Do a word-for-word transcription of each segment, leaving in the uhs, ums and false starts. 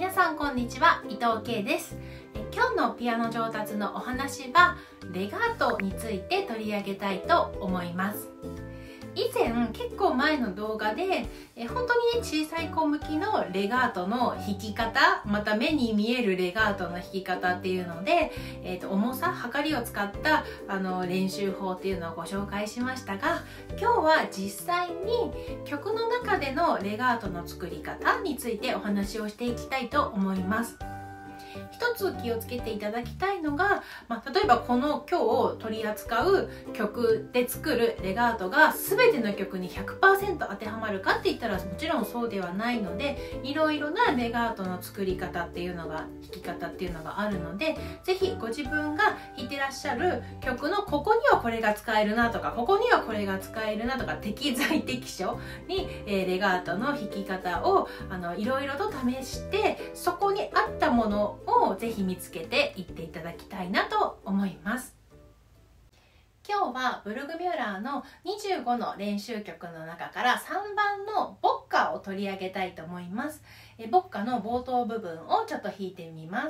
皆さんこんにちは、伊藤圭です。え今日のピアノ上達のお話はレガートについて取り上げたいと思います。以前結構前の動画でえ本当に、ね、小さい子向きのレガートの弾き方、また目に見えるレガートの弾き方っていうので、えー、と重さ、はかりを使ったあの練習法っていうのをご紹介しましたが、今日は実際に曲の中でのレガートの作り方についてお話をしていきたいと思います。一つ気をつけていただきたいのが、まあ、例えばこの今日取り扱う曲で作るレガートが全ての曲に ひゃくパーセント 当てはまるかって言ったらもちろんそうではないので、いろいろなレガートの作り方っていうのが、弾き方っていうのがあるので、是非ご自分が弾いてらっしゃる曲のここにはこれが使えるなとか、ここにはこれが使えるなとか、適材適所に、えー、レガートの弾き方をあのいろいろと試して、そこに合ったものをぜひ見つけていっていただきたいなと思います。今日はブルグミュラーのにじゅうごの練習曲の中からさんばんのボッカを取り上げたいと思います。えボッカの冒頭部分をちょっと弾いてみます。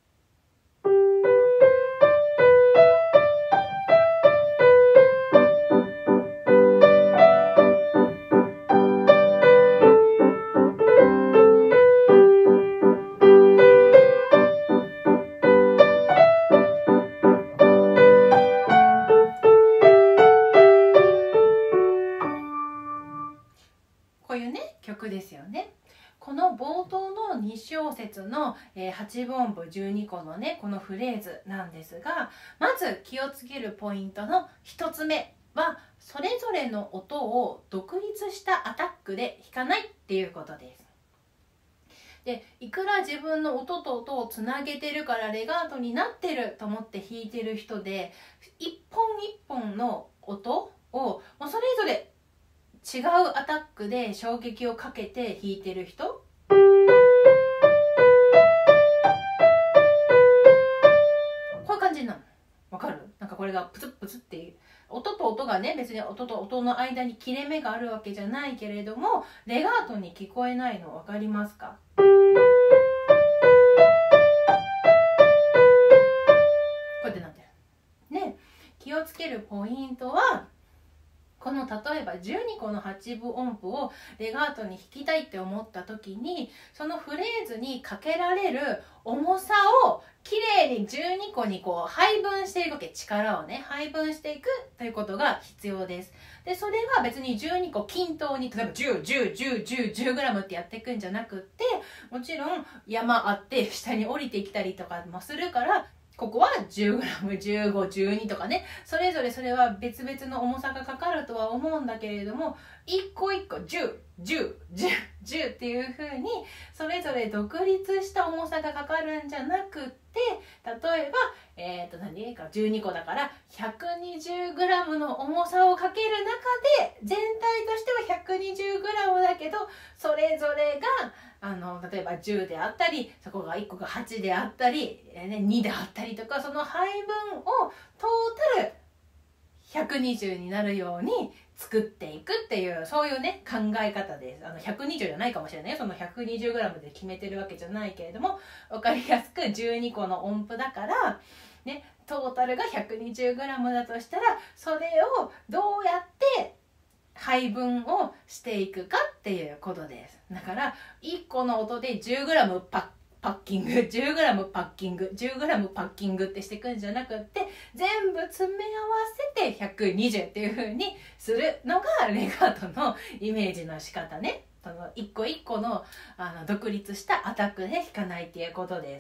こういうね、曲ですよね。この冒頭のに小節のはちぶんぶじゅうにこのね、このフレーズなんですが、まず気をつけるポイントのひとつめは、それぞれの音を独立したアタックで弾かないっていうことです。で、いくら自分の音と音をつなげてるからレガートになってると思って弾いてる人で、一本一本の音をもうそれぞれ違うアタックで衝撃をかけて弾いてる人、こういう感じなの。わかる？なんかこれがプツップツっていう音と音がね、別に音と音の間に切れ目があるわけじゃないけれども、レガートに聞こえないのわかりますか？こうやってなってるね。気をつけるポイントは、この例えばじゅうにこのはちぶ音符をレガートに弾きたいって思った時に、そのフレーズにかけられる重さをきれいにじゅうにこにこう配分していくわけ。力をね、配分していくということが必要です。で、それは別にじゅうにこ均等に、例えばじゅう、じゅう、じゅう、じゅう、じゅうグラムってやっていくんじゃなくって、もちろん山あって下に降りてきたりとかもするから、ここは じゅうグラム、じゅうご、じゅうにとかね、それぞれそれは別々の重さがかかるとは思うんだけれども、一個一個じゅう、じゅう、じゅう、じゅうっていう風にそれぞれ独立した重さがかかるんじゃなくって、例えば、えっと何かじゅうにこだからひゃくにじゅうグラムの重さをかける中で、全体としてはひゃくにじゅうグラムだけど、それぞれがあの例えばじゅうであったり、そこがいっこがはちであったり、にであったりとか、その配分をトータルひゃくにじゅうになるように作っていくっていう、そういうね考え方です。あのひゃくにじゅうじゃないかもしれないよ、その ひゃくにじゅうグラム で決めてるわけじゃないけれども、分かりやすくじゅうにこの音符だからね、トータルが ひゃくにじゅうグラム だとしたら、それをどうやって配分をしていくかっていうことです。だからいっこの音で じゅうグラム パッパッキング、じゅうグラム パッキング、じゅうグラム パッキングってしていくんじゃなくって、全部詰め合わせてひゃくにじゅうっていう風にするのがレガートのイメージの仕方ね。その一個一個の、あの独立したアタックで弾かないっていうことです。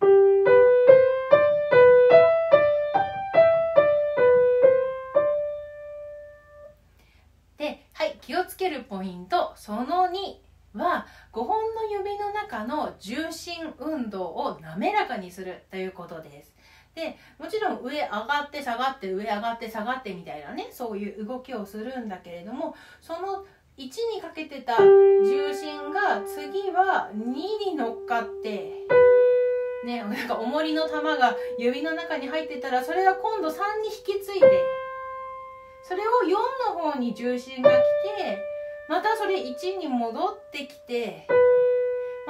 で、はい、気をつけるポイントそのには、ごほんの指の中の重心運動を滑らかにするということです。で、もちろん上上がって下がって上上がって下がってみたいなね、そういう動きをするんだけれども、そのいちにかけてた重心が次はにに乗っかってね、なんか重りの玉が指の中に入ってたら、それが今度さんに引き継いで、それをよんの方に重心が来て、またそれいちに戻ってきて、ま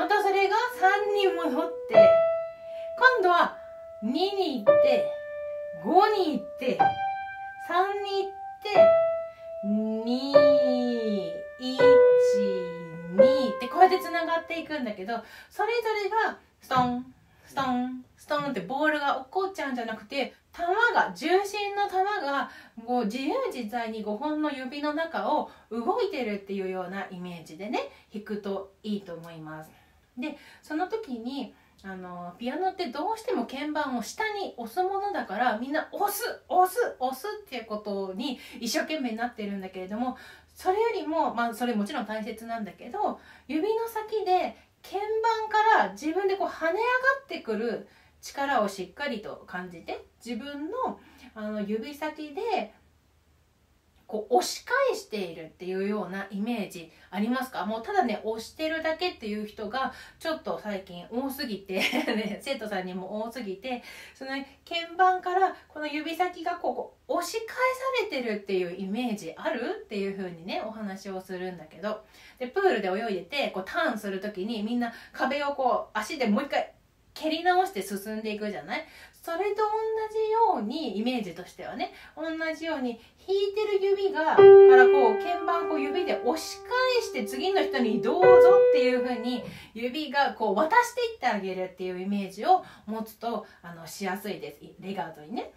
またそれがさんに戻って今度はにに行ってごに行ってさんに行ってに、いち、にってこうやってつながっていくんだけど、それぞれがストンストンストンってボールが落っこっちゃうんじゃなくて、球が重心の球がこう自由自在にごほんの指の中を動いてるっていうようなイメージでね弾くといいと思います。でその時にあのピアノってどうしても鍵盤を下に押すものだから、みんな押す押す押すっていうことに一生懸命になってるんだけれども、それよりもまあそれもちろん大切なんだけど、指の先で鍵盤から自分でこう跳ね上がってくる力をしっかりと感じて、自分のあの指先でこう押し返しているっていうようなイメージありますか？もうただね押してるだけっていう人がちょっと最近多すぎてね、生徒さんにも多すぎて、その、ね、鍵盤からこの指先がこうこう押し返されてるっていうイメージあるっていう風にねお話をするんだけど、でプールで泳いでてこうターンする時にみんな壁をこう足でもう一回蹴り直して進んでいくじゃない。それと同じようにイメージとしてはね、同じように弾いてる指がからこう鍵盤を指で押し返して次の人にどうぞっていう風に指がこう渡していってあげるっていうイメージを持つとあのしやすいです。レガートにね。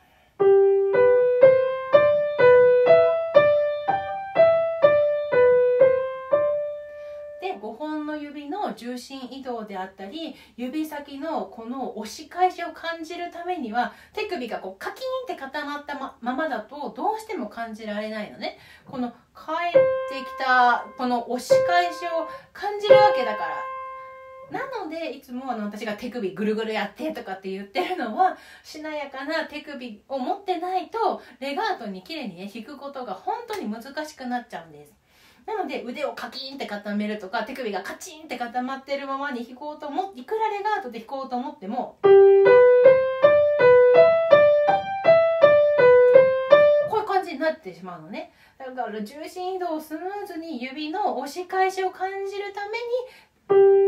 ごほんの指の重心移動であったり、指先のこの押し返しを感じるためには、手首がこうカキーンって固まったままだとどうしても感じられないのね。この返ってきたこの押し返しを感じるわけだから。なのでいつもあの私が手首ぐるぐるやってとかって言ってるのは、しなやかな手首を持ってないとレガートに綺麗にね弾くことが本当に難しくなっちゃうんです。なので腕をカキーンって固めるとか、手首がカチンって固まってるままに弾こうと思って、いくらレガートで弾こうと思ってもこういう感じになってしまうのね。だから重心移動をスムーズに指の押し返しを感じるために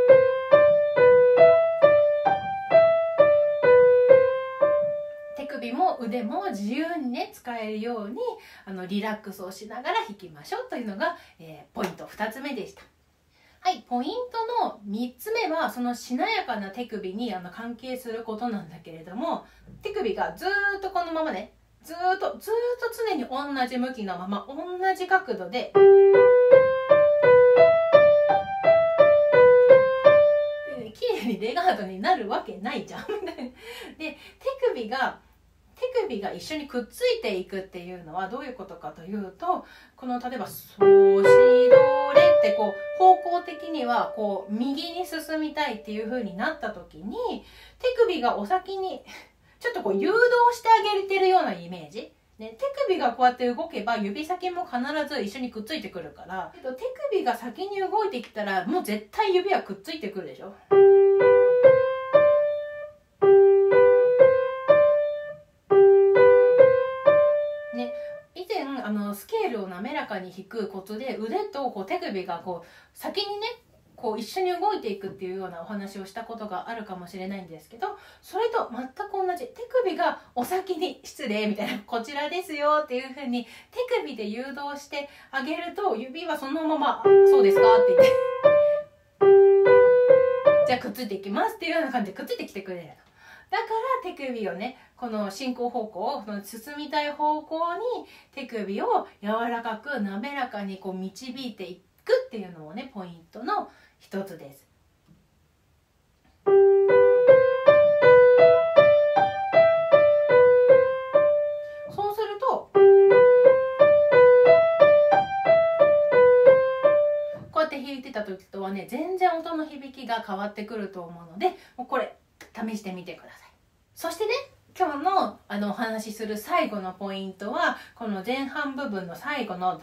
手首も腕も自由にね使えるようにあのリラックスをしながら弾きましょうというのが、えー、ポイントふたつめでした。はい、ポイントのみっつめはそのしなやかな手首にあの関係することなんだけれども、手首がずーっとこのままね、ずーっとずーっと常に同じ向きのまま同じ角度で綺麗にレガートになるわけないじゃんで手首が手首が一緒にくっついていくっていうのはどういうことかというと、この例えばソシドレってこう方向的にはこう右に進みたいっていう風になった時に、手首がお先にちょっとこう誘導してあげてるようなイメージ、ね、手首がこうやって動けば指先も必ず一緒にくっついてくるから、手首が先に動いてきたらもう絶対指はくっついてくるでしょ。ね、以前あのスケールを滑らかに弾くコツで腕とこう手首がこう先にねこう一緒に動いていくっていうようなお話をしたことがあるかもしれないんですけど、それと全く同じ。手首がお先に失礼みたいな、こちらですよっていう風に手首で誘導してあげると、指はそのままそうですかって言ってじゃあくっついていきますっていうような感じでくっついてきてくれるの。だから手首をねこの進行方向、その進みたい方向に手首を柔らかく滑らかにこう導いていくっていうのもねポイントの一つです。そうするとこうやって弾いてた時とはね全然音の響きが変わってくると思うので、もうこれ試してみてください。そしてね今日のあのお話しする最後のポイントはこの前半部分の最後の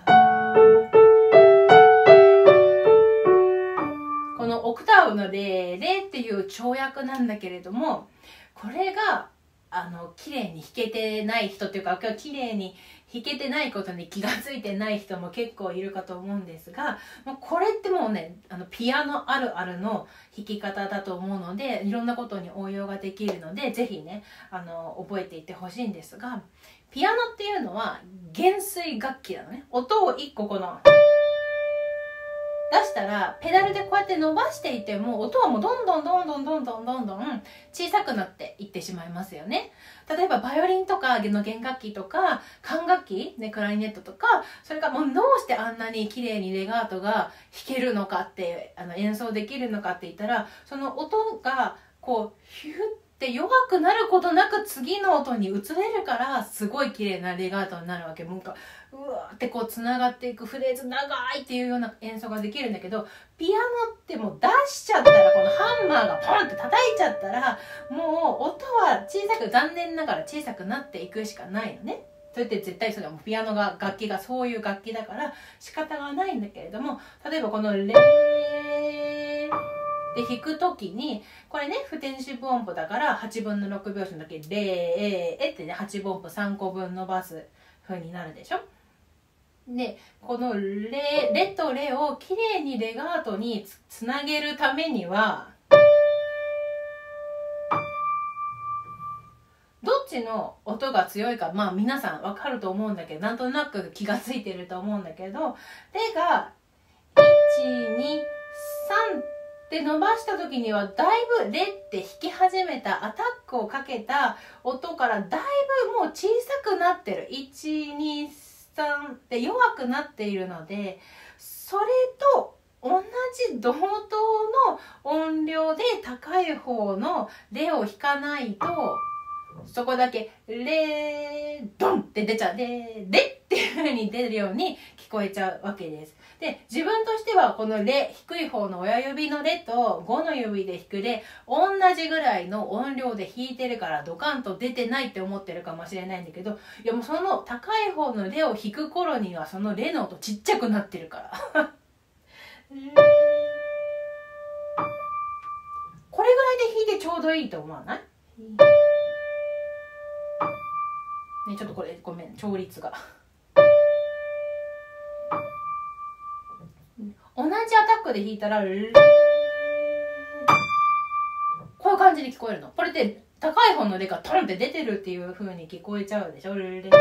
このオクターブのレレっていう跳躍なんだけれども、これがあの綺麗に弾けてない人っていうか、綺麗に弾けてないことに気がついてない人も結構いるかと思うんですが、もうこれってもうね、あのピアノあるあるの弾き方だと思うので、いろんなことに応用ができるので、ぜひねあの覚えていってほしいんですが、ピアノっていうのは弦水楽器なのね。音をいっここの出したらペダルでこうやって伸ばしていても、音はもうどんどんどんどんどんどんどんどん小さくなっていってしまいますよね。例えばバイオリンとかの弦楽器とか管楽器、ね、クラリネットとか、それからもうどうしてあんなに綺麗にレガートが弾けるのかって、あの演奏できるのかって言ったら、その音がこうヒュッで弱くなることなく次の音に移れるから、すごい綺麗なレガートになるわけ。なんかうわーってこうつながっていくフレーズ長いっていうような演奏ができるんだけど、ピアノってもう出しちゃったら、このハンマーがポンって叩いちゃったら、もう音は小さく、残念ながら小さくなっていくしかないのね。それって絶対それはもうピアノが楽器がそういう楽器だから仕方がないんだけれども、例えばこのレーで弾くときに、これね不転四分音符だからはちぶんのろく拍子の時レーってねはちぶん音符さんこぶん伸ばす風になるでしょ。でこのレレとレをきれいにレガートに つ, つなげるためには、どっちの音が強いか、まあ皆さんわかると思うんだけど、なんとなく気がついてると思うんだけど、レがいちにさんで伸ばした時には、だいぶレって弾き始めたアタックをかけた音からだいぶもう小さくなってる、いちにさんって弱くなっているので、それと同じ同等の音量で高い方のレを弾かないと、そこだけレードンって出ちゃう、レレっていう風に出るように聞こえちゃうわけです。で自分としてはこのレ、低い方の親指のレとごの指で弾くレ、同じぐらいの音量で弾いてるからドカンと出てないって思ってるかもしれないんだけど、いやもうその高い方のレを弾く頃にはそのレの音ちっちゃくなってるからこれぐらいで弾いてちょうどいいと思わない？ね、ちょっとこれごめん、調律が同じアタックで弾いたらこういう感じに聞こえるの。これって高い方のレがトンって出てるっていう風に聞こえちゃうでしょ。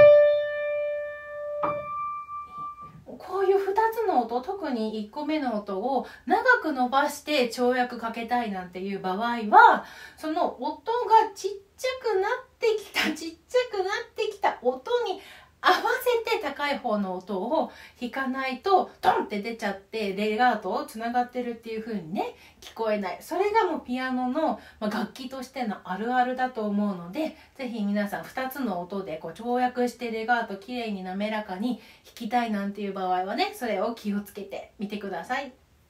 こういうふたつの音、特にいっこめの音を長く伸ばして跳躍かけたいなんていう場合は、その音がちっちゃくなってきたちっちゃくなってきた音に合わせて高い方の音を弾かないとドンって出ちゃってレガートをつながってるっていう風にね聞こえない。それがもうピアノの楽器としてのあるあるだと思うので、ぜひ皆さんふたつの音でこう跳躍してレガートきれいに滑らかに弾きたいなんていう場合はね、それを気をつけてみてください。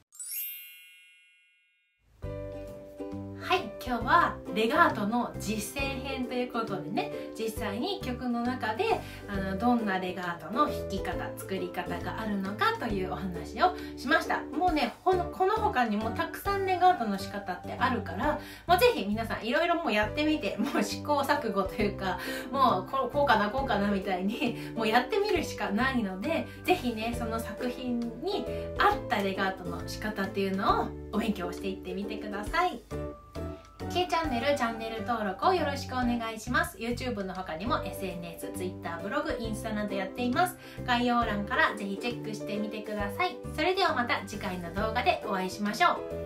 はい、今日はレガートの実践編ということでね、実際に曲の中であのどんなレガートの弾き方、作り方があるのかというお話をしました。もうね、この他にもたくさんレガートの仕方ってあるから、もうぜひ皆さんいろいろもうやってみて、もう試行錯誤というか、もうこう、こうかなこうかなみたいにもうやってみるしかないので、ぜひねその作品に合ったレガートの仕方っていうのをお勉強していってみてください。K チャンネルチャンネル登録をよろしくお願いします。 YouTube の他にも エスエヌエス、Twitter、ブログ、インスタなどやっています。概要欄からぜひチェックしてみてください。それではまた次回の動画でお会いしましょう。